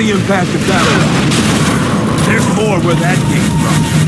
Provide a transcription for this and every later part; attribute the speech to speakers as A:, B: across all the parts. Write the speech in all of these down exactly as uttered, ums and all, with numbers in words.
A: the impact of battle. There's more where that came from.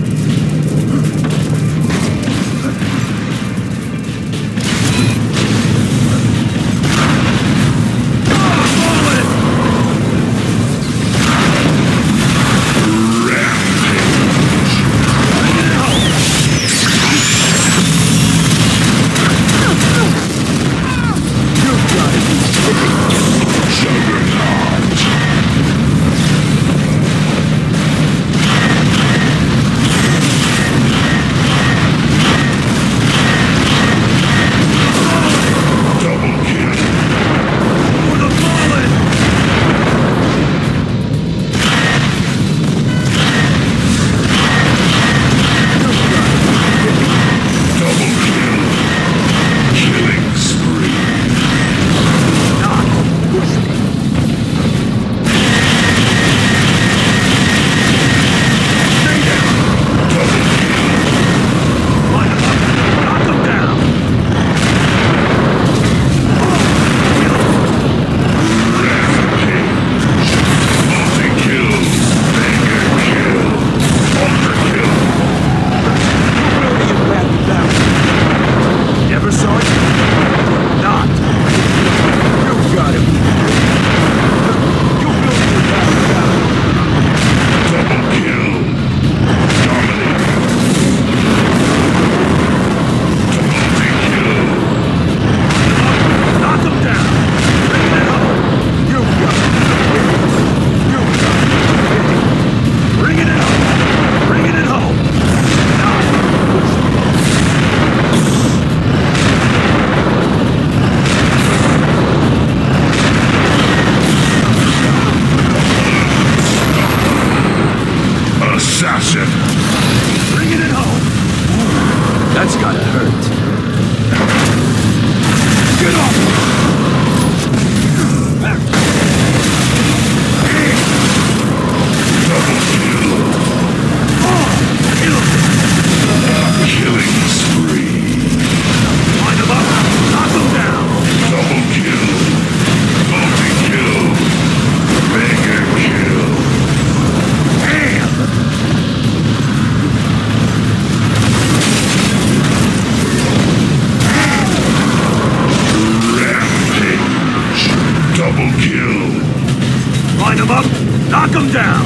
B: Knock him down!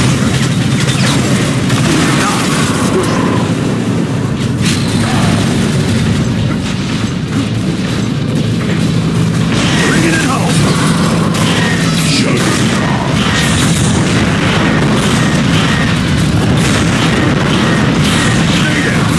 B: Bringing it home! Stay down!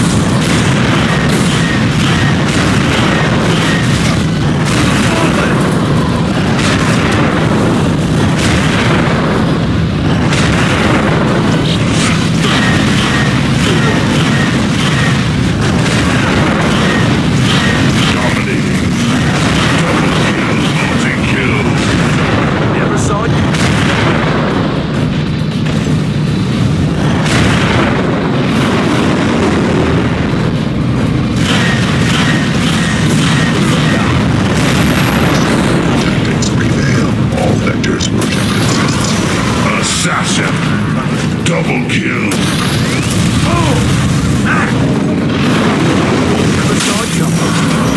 C: Double kill.
B: Oh! Ah! Never saw it jump.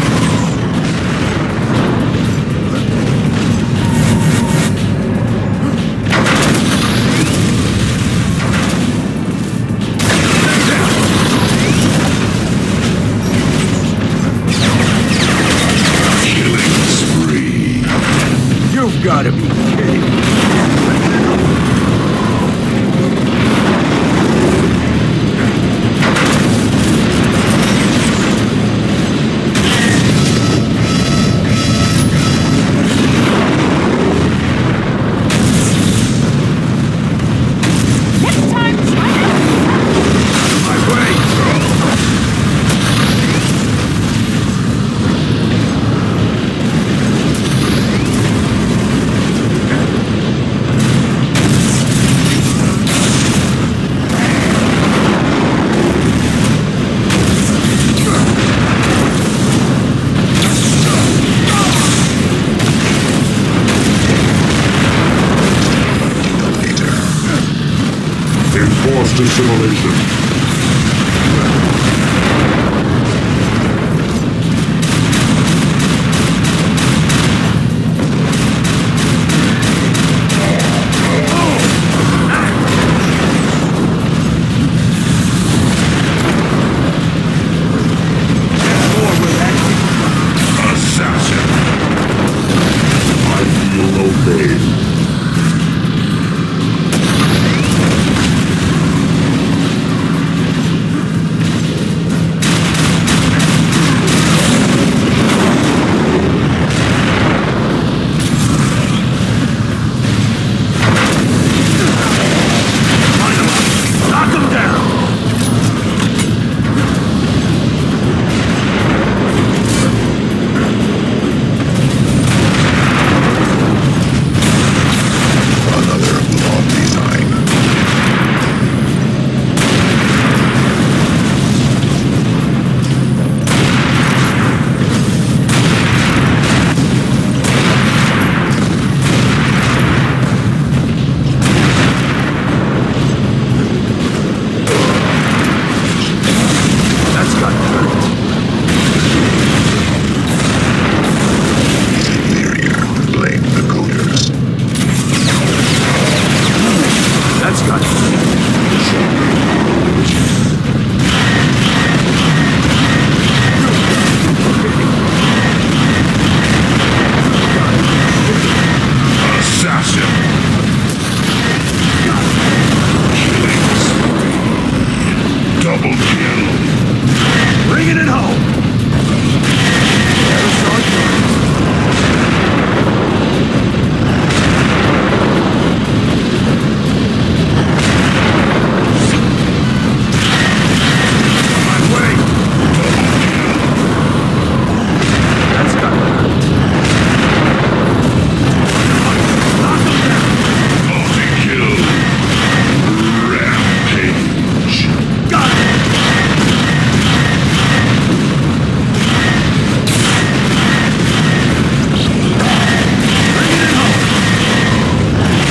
C: Killing spree.
A: You've got to be kidding.
C: Frozen simulation.
B: Assassin!
C: I feel no pain.
B: Line 'em up! Knock 'em down!
C: Another blood design.
B: That's got to hurt.
C: Inferior. Blame the coders.
B: That's got to hurt.
C: Assassin. Killing spree. Double kill.
B: Bringing it home! There's our turn. My way! That's got to hurt. Knock 'em down!
C: Multi-kill. Rampage.
B: Got it! Bringing it home!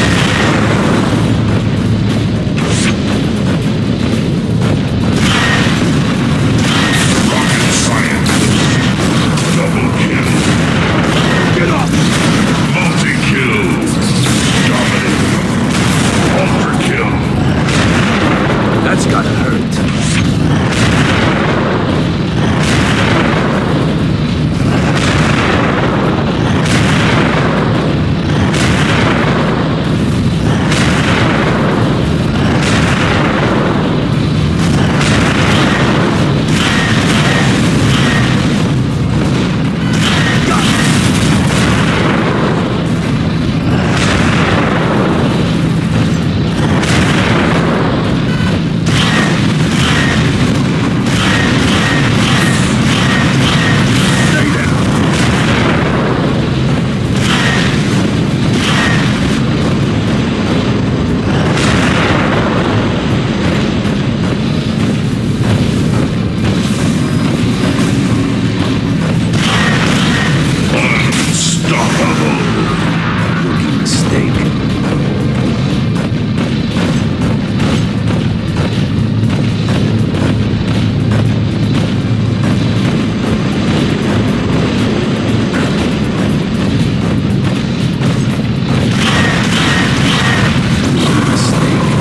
C: Rocket science. Double kill.
B: Get off!
C: Multi-kill. Dominate. Ultra kill.
B: That's gotta hurt. Got it. Stay down.
C: Unstoppable.
B: Rookie mistake. Rookie mistake.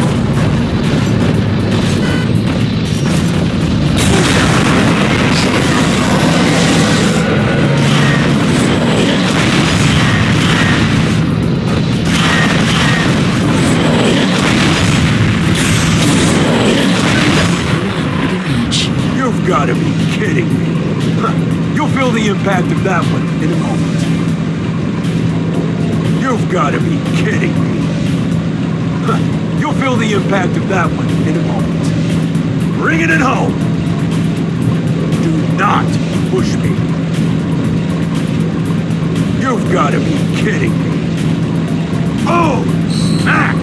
B: You've got to be kidding me. Huh. You'll feel the impact of that one in a moment. You've got to be kidding me. Huh. You'll feel the impact of that one in a moment. Bringing it home. Do not push me. You've got to be kidding me. Oh, smack!